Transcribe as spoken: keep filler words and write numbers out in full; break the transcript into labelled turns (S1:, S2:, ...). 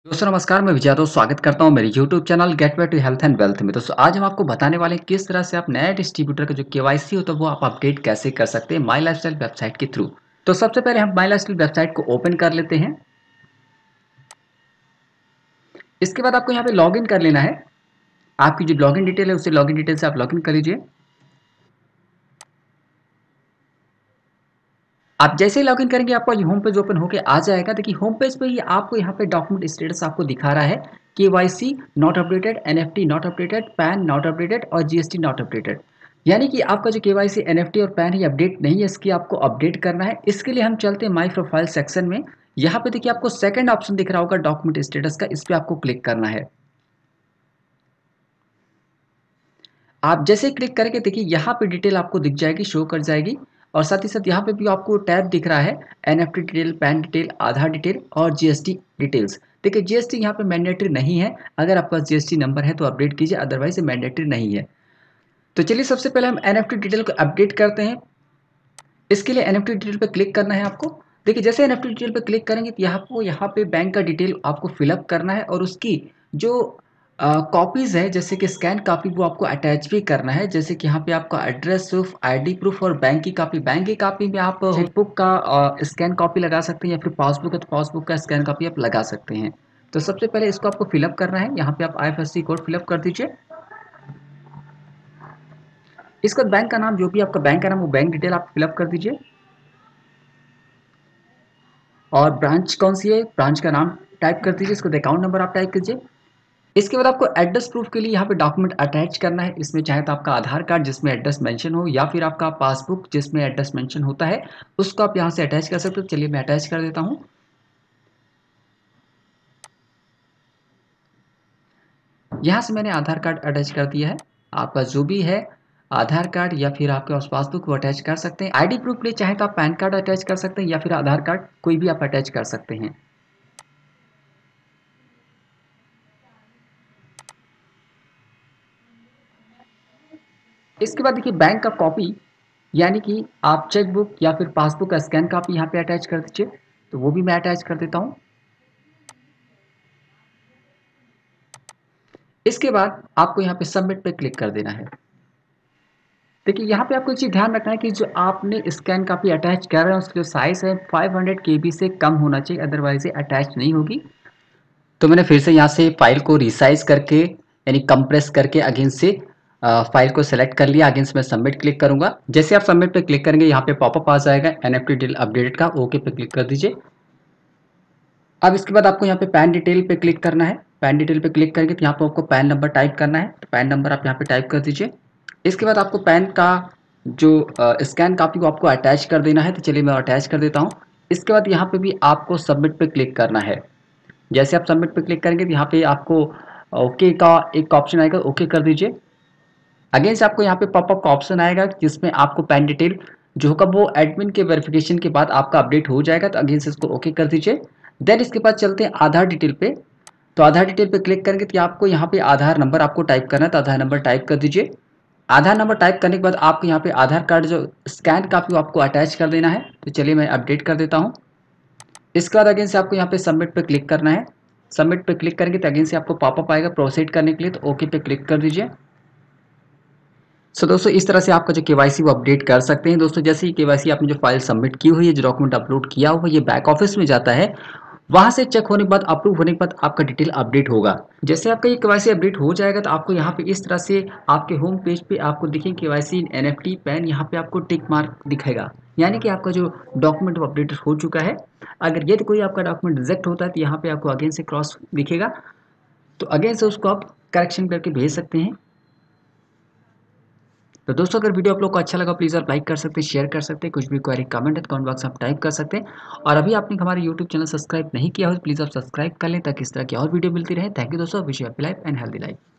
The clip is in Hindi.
S1: दोस्तों नमस्कार, मैं विजय यादव स्वागत करता हूं मेरे YouTube channel gateway to health and wealth में। दोस्तों आज हम आपको बताने वाले हैं किस तरह से आप नए डिस्ट्रीब्यूटर का जो केवाईसी होता है वो आप अपडेट कैसे कर सकते हैं माई लाइफस्टाइल वेबसाइट के थ्रू। तो सबसे पहले हम माई लाइफस्टाइल वेबसाइट को ओपन कर लेते हैं। इसके बाद आपको यहाँ पे लॉग इन कर लेना है। आपकी जो लॉगिन डिटेल है उससे लॉगिन डिटेल से आप लॉगिन कर लीजिए। आप जैसे ही लॉगिन करेंगे आपका ये होम पेज ओपन होकर आ जाएगा। देखिए होम पेज पे ही आपको यहाँ पे डॉक्यूमेंट स्टेटस आपको दिखा रहा है KYC not updated, NFT not updated, PAN not updated और जीएसटी नॉट अपडेटेड। यानी कि आपका जो केवाईसी एनएफटी और पैन ही अपडेट नहीं है, इसकी आपको अपडेट करना है। इसके लिए हम चलते हैं माई प्रोफाइल सेक्शन में। यहाँ पे देखिए आपको सेकंड ऑप्शन दिख रहा होगा डॉक्यूमेंट स्टेटस का, इस पर आपको क्लिक करना है। आप जैसे ही क्लिक करेंगे देखिए यहाँ पे डिटेल आपको दिख जाएगी, शो कर जाएगी। और साथ ही साथ यहाँ पे भी आपको टैब दिख रहा है NFT detail, PAN detail, Aadhaar detail और जीएसटी डिटेल्स। देखिए जीएसटी यहाँ पे मैंडेटरी नहीं है। अगर आपका जीएसटी नंबर है तो अपडेट कीजिए, अदरवाइज मैंडेटरी नहीं है। तो चलिए सबसे पहले हम एनएफटी डिटेल को अपडेट करते हैं। इसके लिए एनएफटी डिटेल पे क्लिक करना है आपको। देखिए जैसे एनएफटी डिटेल पे क्लिक करेंगे तो यहाँ को यहाँ पे बैंक का डिटेल आपको फिलअप करना है और उसकी जो कॉपीज है जैसे कि स्कैन कॉपी वो आपको अटैच भी करना है। जैसे कि यहाँ पे आपका एड्रेस प्रूफ, आईडी प्रूफ और बैंक की कॉपी। बैंक की कॉपी में आप चेकबुक का स्कैन कॉपी लगा सकते हैं या फिर पासबुक है तो पासबुक का स्कैन कॉपी आप लगा सकते हैं। तो सबसे पहले इसको आपको फिलअप करना है। यहाँ पे आप आईएफएससी कोड फिलअप कर दीजिए। इसके बाद बैंक का नाम, जो भी आपका बैंक का नाम वो बैंक डिटेल आप फिलअप कर दीजिए। और ब्रांच कौन सी है, ब्रांच का नाम टाइप कर दीजिए। इसको अकाउंट नंबर आप टाइप कीजिए। इसके बाद आपको एड्रेस प्रूफ के लिए यहाँ पे डॉक्यूमेंट अटैच करना है। इसमें चाहे तो आपका आधार कार्ड जिसमें एड्रेस मेंशन हो या फिर आपका पासबुक जिसमें एड्रेस मेंशन होता है, उसको आप यहाँ से अटैच कर सकते हो। चलिए मैं अटैच कर देता हूँ। यहाँ से मैंने आधार कार्ड अटैच कर दिया है। आपका जो भी है आधार कार्ड या फिर आपके पास पासबुक वो अटैच कर सकते हैं। आईडी प्रूफ के लिए चाहे तो आप पैन कार्ड अटैच कर सकते हैं या फिर आधार कार्ड कोई भी आप अटैच कर सकते हैं। इसके बाद देखिए बैंक का कॉपी, यानी कि आप चेकबुक या फिर पासबुक का स्कैन कॉपी यहाँ पे अटैच कर दीजिए। तो वो भी मैं अटैच कर देता हूँ। इसके बाद आपको यहाँ पे सबमिट पे क्लिक कर देना है। देखिए यहाँ पे आपको एक चीज़ ध्यान रखना है कि जो आपने स्कैन कॉपी अटैच कर रहे हैं उसकी जो साइज़ है फाइव हंड्रेड के बी से कम होना चाहिए, अदरवाइज ये अटैच नहीं होगी। तो मैंने फिर से यहाँ से फाइल को रिसाइज करके यानी कंप्रेस करके अगेन से फाइल को सेलेक्ट कर लिया। अगेन से मैं सबमिट क्लिक करूंगा। जैसे आप सबमिट पे क्लिक करेंगे यहाँ पे पॉपअप आ जाएगा एनएफटी डिटेल अपडेटेड का, ओके पे क्लिक कर दीजिए। अब इसके बाद आपको यहाँ पे पैन डिटेल पे क्लिक करना है। पैन डिटेल पे क्लिक करके तो यहाँ पे आपको पैन नंबर टाइप करना है। तो पैन नंबर आप यहाँ पे टाइप कर दीजिए। इसके बाद आपको पैन का जो स्कैन कॉपी को आपको अटैच कर देना है। तो चलिए मैं अटैच कर देता हूँ। इसके बाद यहाँ पे भी आपको सबमिट पे क्लिक करना है। जैसे आप सबमिट पे क्लिक करेंगे तो यहाँ पे आपको ओके का एक ऑप्शन आएगा, ओके कर दीजिए। अगेन से आपको यहाँ पे पॉपअप का ऑप्शन आएगा जिसमें आपको पैन डिटेल जो होगा वो एडमिन के वेरिफिकेशन के बाद आपका अपडेट हो जाएगा। तो अगेन से इसको ओके कर दीजिए। देन इसके बाद चलते हैं आधार डिटेल पे। तो आधार डिटेल पे क्लिक करेंगे तो आपको यहाँ पे आधार नंबर आपको टाइप करना है। तो आधार नंबर टाइप कर दीजिए। आधार नंबर टाइप करने के बाद आपको यहाँ पे आधार कार्ड जो स्कैन कॉपी आपको अटैच कर देना है। तो चलिए मैं अपडेट कर देता हूँ। इसके बाद अगेन से आपको यहाँ पे सबमिट पे क्लिक करना है। सबमिट पे क्लिक करेंगे तो अगेन से आपको पॉपअप आएगा प्रोसीड करने के लिए। तो ओके पे क्लिक कर दीजिए। सो दोस्तों इस तरह से आपका जो केवाईसी वो अपडेट कर सकते हैं। दोस्तों जैसे ही केवाईसी आपने जो फाइल सबमिट की हुई है, जो डॉक्यूमेंट अपलोड किया हुआ है, ये बैक ऑफिस में जाता है। वहां से चेक होने के बाद, अप्रूव होने के बाद आपका डिटेल अपडेट होगा। जैसे आपका ये केवाईसी अपडेट हो जाएगा तो आपको यहाँ पे इस तरह से आपके होम पेज पे आपको दिखेंगे केवाईसी एनएफटी पैन, यहाँ पे आपको टिक मार्क दिखेगा, यानी कि आपका जो डॉक्यूमेंट वो अपडेट हो चुका है। अगर यदि कोई आपका डॉक्यूमेंट रिजेक्ट होता है तो यहाँ पे आपको अगेन से क्रॉस दिखेगा। तो अगेन से उसको आप करेक्शन करके भेज सकते हैं। तो दोस्तों अगर वीडियो आप लोग को अच्छा लगा प्लीज़ आप लाइक कर सकते हैं, शेयर कर सकते हैं। कुछ भी क्वेरी कमेंट है तो कमेंट बॉक्स में आप टाइप कर सकते हैं। और अभी आपने हमारे यूट्यूब चैनल सब्सक्राइब नहीं किया हो तो प्लीज़ आप सब्सक्राइब कर लें ताकि इस तरह की और वीडियो मिलती रहे। थैंक यू दोस्तों। Wish you happy life and healthy life.